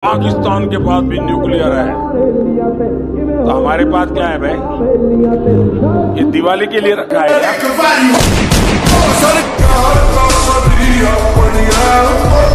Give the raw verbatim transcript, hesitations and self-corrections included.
पाकिस्तान के पास भी न्यूक्लियर है, तो हमारे पास क्या है भाई? ये दिवाली के लिए रखा है क्या?